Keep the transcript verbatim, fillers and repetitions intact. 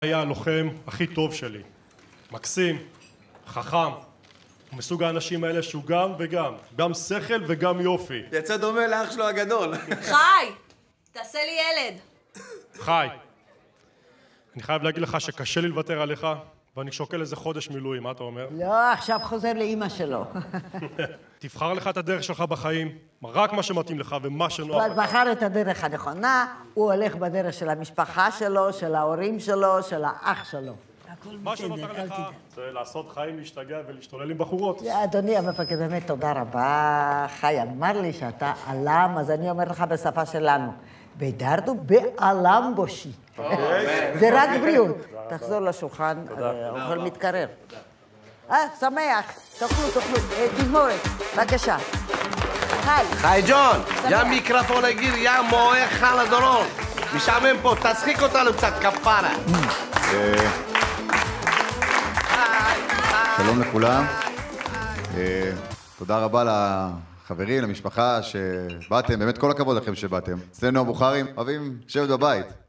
היה הלוחם הכי טוב שלי. מקסים, חכם. הוא מסוג האנשים האלה שהוא גם וגם. גם שכל וגם יופי. יצא דומה לאח שלו הגדול. חי! תעשה לי ילד. חי. אני חייב להגיד לך שקשה לי לוותר עליך, ואני שוקל איזה חודש מילואים, מה אתה אומר? לא, עכשיו חוזר לאמא שלו. תבחר לך את הדרך שלך בחיים, רק מה שמתאים לך ומה שנוח לך. הוא בחר את הדרך הנכונה, הוא הולך בדרך של המשפחה שלו, של ההורים שלו, של האח שלו. מה שנותר לך זה לעשות חיים, להשתגע ולהשתולל עם בחורות. אדוני המפקד, באמת תודה רבה. חי אמר לי שאתה עלם, אז אני אומר לך בשפה שלנו. בדרדו בעלם בושי. זה רק בריאות. תחזור לשולחן, האוכל מתקרר. אה, שמח. תאכלו, תאכלו. תזמורת, בבקשה. חי. חי ג'ון, יא מיקרופון הגיר, יא מועך חל הדורון. משעמם פה, תצחיק אותנו קצת, כפרה. שלום לכולם. תודה רבה לחברים, למשפחה שבאתם, באמת כל הכבוד לכם שבאתם. אצלנו הבוכרים אוהבים לשבת בבית.